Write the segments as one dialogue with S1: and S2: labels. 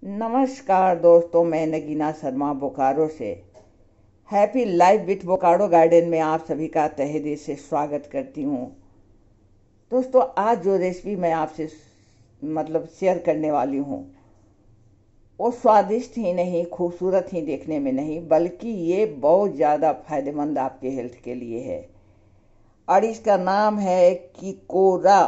S1: नमस्कार दोस्तों, मैं नगीना शर्मा बोकारो से happy life with Bokaro garden में आप सभी का तहे दिल से स्वागत करती हूँ। दोस्तों, आज जो रेसिपी मैं आपसे शेयर करने वाली हूँ वो स्वादिष्ट ही नहीं, खूबसूरत ही देखने में नहीं, बल्कि ये बहुत ज़्यादा फायदेमंद आपके हेल्थ के लिए है। और इसका नाम है किकोरा।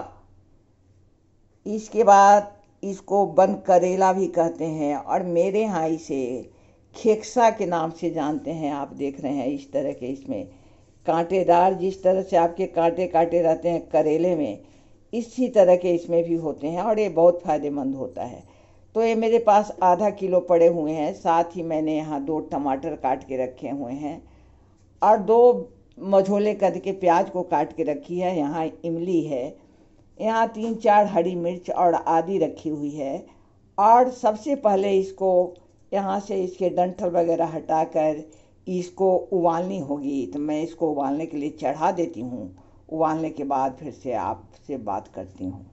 S1: इसके बाद इसको बन करेला भी कहते हैं और मेरे यहाँ इसे खेक्सा के नाम से जानते हैं। आप देख रहे हैं इस तरह के इसमें कांटेदार, जिस तरह से आपके कांटे काटे रहते हैं करेले में, इसी तरह के इसमें भी होते हैं और ये बहुत फायदेमंद होता है। तो ये मेरे पास आधा किलो पड़े हुए हैं। साथ ही मैंने यहाँ 2 टमाटर काट के रखे हुए हैं और 2 मझोले कद के प्याज को काट के रखी है। यहाँ इमली है, यहाँ 3-4 हरी मिर्च और आदि रखी हुई है। और सबसे पहले इसको यहाँ से इसके डंठल वगैरह हटाकर इसको उबालनी होगी। तो मैं इसको उबालने के लिए चढ़ा देती हूँ। उबालने के बाद फिर से आपसे बात करती हूँ।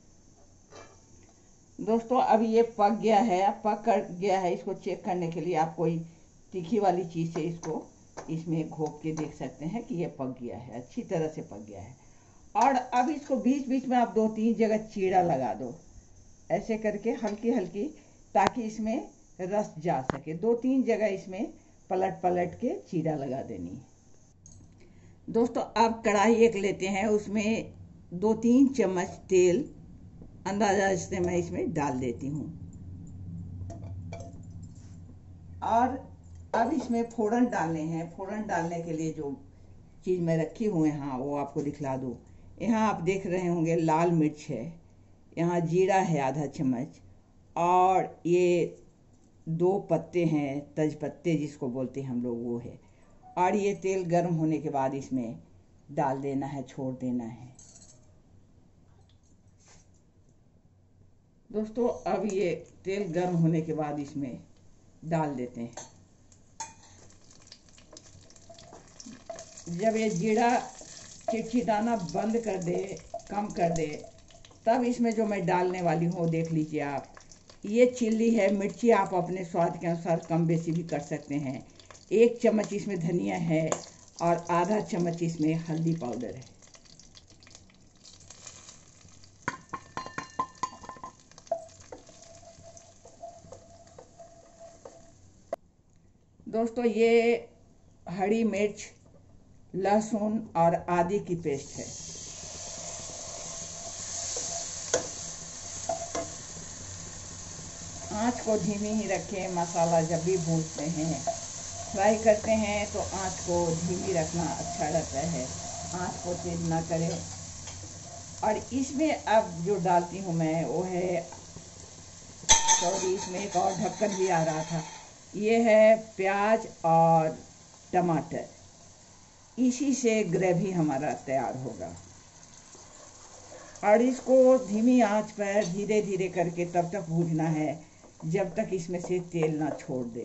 S1: दोस्तों, अब ये पक गया है। अब पक कर गया है। इसको चेक करने के लिए आप कोई तीखी वाली चीज़ से इसको इसमें घोप के देख सकते हैं कि ये पक गया है, अच्छी तरह से पक गया है। और अब इसको बीच बीच में आप 2-3 जगह चीरा लगा दो, ऐसे करके हल्की हल्की, ताकि इसमें रस जा सके। 2-3 जगह इसमें पलट पलट के चीरा लगा देनी है। दोस्तों, अब कढ़ाई एक लेते हैं, उसमें 2-3 चम्मच तेल अंदाजा से मैं इसमें डाल देती हूँ। और अब इसमें फोड़न डालने हैं। फोड़न डालने के लिए जो चीज़ मैं रखी हुई है, हाँ, वो आपको दिखला दूँ। यहाँ आप देख रहे होंगे लाल मिर्च है, यहाँ जीरा है आधा चम्मच, और ये 2 पत्ते हैं, तेज पत्ते जिसको बोलते हैं हम लोग, वो है। और ये तेल गर्म होने के बाद इसमें डाल देना है, छोड़ देना है। दोस्तों, अब ये तेल गर्म होने के बाद इसमें डाल देते हैं। जब ये जीरा चिटचिटाना बंद कर दे, कम कर दे, तब इसमें जो मैं डालने वाली हूँ देख लीजिए आप। ये चिल्ली है, मिर्ची आप अपने स्वाद के अनुसार कम बेसी भी कर सकते हैं। 1 चम्मच इसमें धनिया है और आधा चम्मच इसमें हल्दी पाउडर है। दोस्तों, ये हरी मिर्च, लहसुन और आदि की पेस्ट है। आँच को धीमी ही रखें। मसाला जब भी भूनते हैं, फ्राई करते हैं, तो आँच को धीमी रखना अच्छा रहता है, आँच को तेज ना करें। और इसमें अब जो डालती हूँ मैं वो है, सॉरी, इसमें एक और ढक्कन भी आ रहा था, ये है प्याज और टमाटर। इसी से ग्रेवी हमारा तैयार होगा। और इसको धीमी आंच पर धीरे धीरे करके तब तक भूनना है जब तक इसमें से तेल ना छोड़ दे।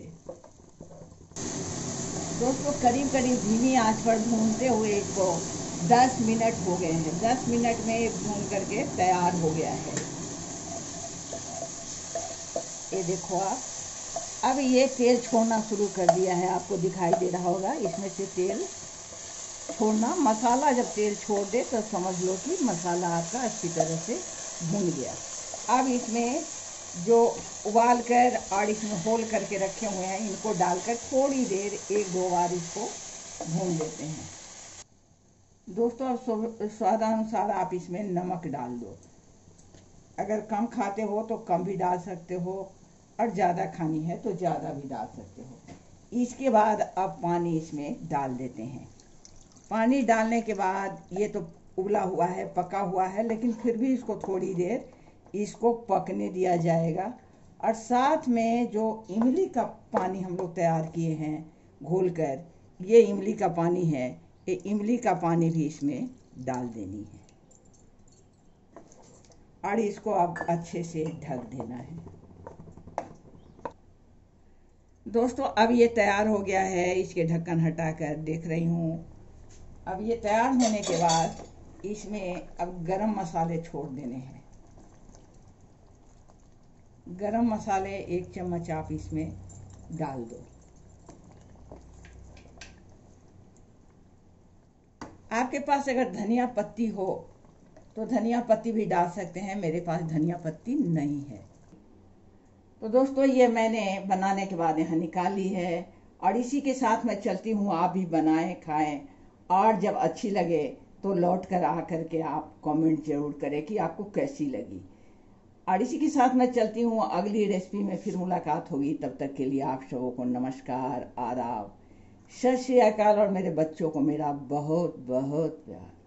S1: दोस्तों, करीब करीब धीमी आंच पर भूनते हुए इसको 10 मिनट हो गए हैं। 10 मिनट में भून करके तैयार हो गया है। ये देखो आप, अब ये तेल छोड़ना शुरू कर दिया है। आपको दिखाई दे रहा होगा इसमें से तेल छोड़ना। मसाला जब तेल छोड़ दे तो समझ लो कि मसाला आपका अच्छी तरह से भून गया। अब इसमें जो उबाल कर और इसमें होल करके रखे हुए हैं, इनको डालकर थोड़ी देर 1-2 बार इसको भून लेते हैं। दोस्तों, अब स्वादानुसार आप इसमें नमक डाल दो। अगर कम खाते हो तो कम भी डाल सकते हो, और ज़्यादा खानी है तो ज़्यादा भी डाल सकते हो। इसके बाद अब पानी इसमें डाल देते हैं। पानी डालने के बाद ये तो उबला हुआ है, पका हुआ है, लेकिन फिर भी इसको थोड़ी देर इसको पकने दिया जाएगा। और साथ में जो इमली का पानी हम लोग तैयार किए हैं घोल कर, ये इमली का पानी है, ये इमली का पानी भी इसमें डाल देनी है। और इसको अब अच्छे से ढक देना है। दोस्तों, अब ये तैयार हो गया है। इसके ढक्कन हटाकर देख रही हूँ। अब ये तैयार होने के बाद इसमें अब गरम मसाले छोड़ देने हैं। गरम मसाले 1 चम्मच आप इसमें डाल दो। आपके पास अगर धनिया पत्ती हो तो धनिया पत्ती भी डाल सकते हैं, मेरे पास धनिया पत्ती नहीं है। तो दोस्तों ये मैंने बनाने के बाद यहाँ निकाल ली है और इसी के साथ मैं चलती हूँ। आप भी बनाएं, खाएं और जब अच्छी लगे तो लौट कर आ करके आप कमेंट जरूर करें कि आपको कैसी लगी। और इसी के साथ मैं चलती हूँ, अगली रेसिपी में फिर मुलाकात होगी। तब तक के लिए आप सबों को नमस्कार, आदाब, सत श्री अकाल और मेरे बच्चों को मेरा बहुत बहुत प्यार।